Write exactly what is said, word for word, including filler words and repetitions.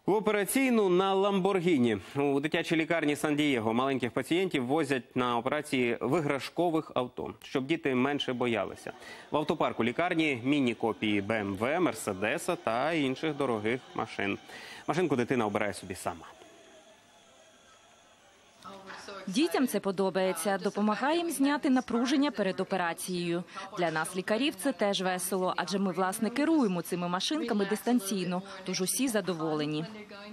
В операційну на «Ламборгіні». У дитячій лікарні Сан-Дієго маленьких пацієнтів возять на операції в іграшкових авто, щоб діти менше боялися. В автопарку лікарні міні-копії Бе Ем Ве, Мерседеса та інших дорогих машин. Машинку дитина обирає собі сама. Дітям це подобається, допомагає їм зняти напруження перед операцією. Для нас, лікарів, це теж весело, адже ми, власне, керуємо цими машинками дистанційно, тож усі задоволені.